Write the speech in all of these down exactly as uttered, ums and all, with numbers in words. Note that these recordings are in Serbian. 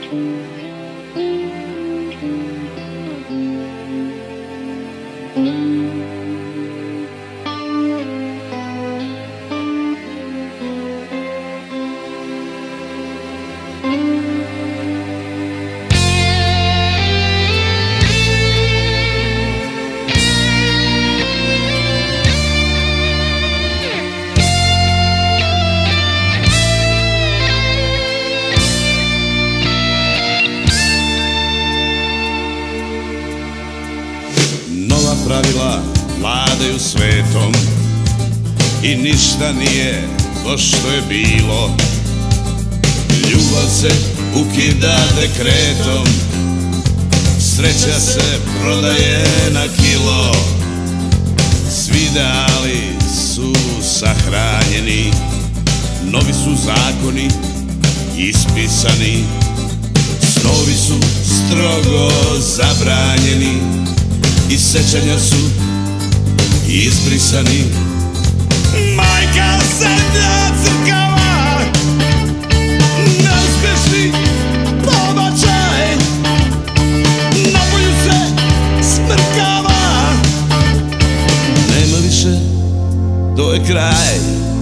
Pravila vladaju svetom i ništa nije to što je bilo. Ljubav se ukida dekretom, sreća se prodaje na kilo. Svi ideali su sahranjeni, novi su zakoni ispisani. Snovi su strogo zabranjeni i sećanja su izbrisani. Majka, zemlja, crkava, neuspešni pobačaj, napolju se smrkava. Nema više, to je kraj.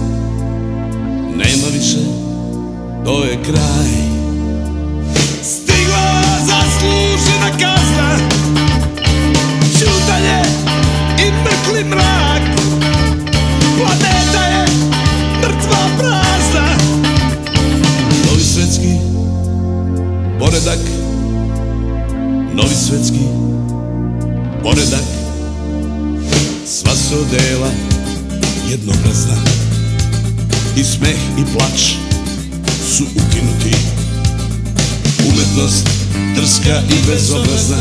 Nema više, to je kraj. Stigla zaslužena kazna, ćutanje i mrkli mrak. Planeta je mrtva prazna. Novi svetski poredak, novi svetski poredak. Sva su odela jednobrazna, i smeh i plač su ukinuti. Umetnost drska i bezobrazna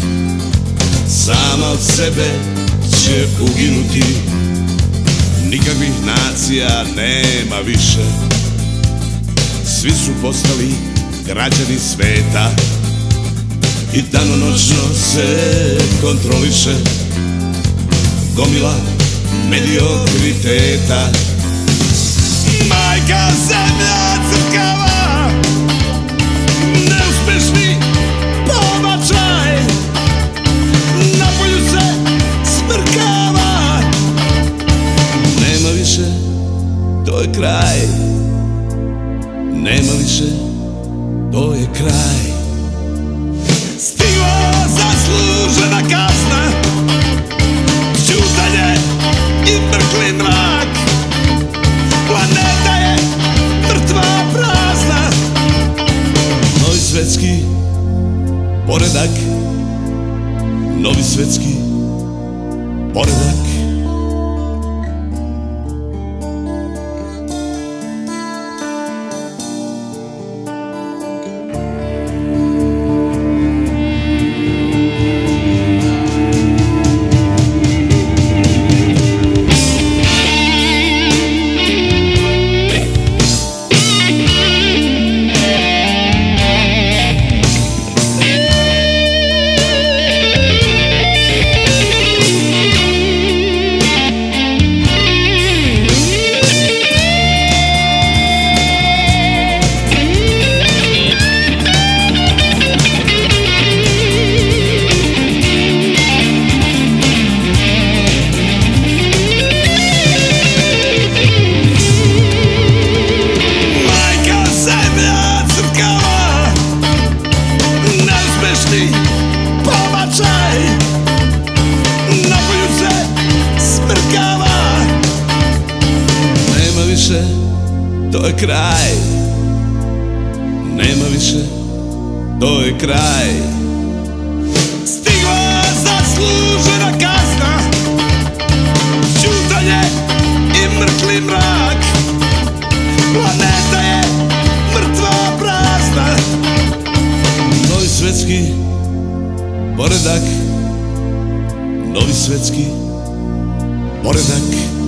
sama od sebe će uginuti. Nikakvih nacija nema više, svi su postali građani sveta i danonoćno se kontroliše gomila mediokriteta. Majka, zemlja, crkava, neuspešni pobačaj, napolju se smrkava. Nema više, to je kraj. Nema više, to je kraj. Stigla zaslužena kazna, ćutanje i mrkli mrak. Planeta je mrtva prazna. Novi svetski poredak, novi svetski poredak. To je kraj. Nema više, to je kraj. Stigla zaslužena kazna, ćutanje i mrtli mrak. Planeta je mrtva prazna. Novi svetski poredak, novi svetski poredak.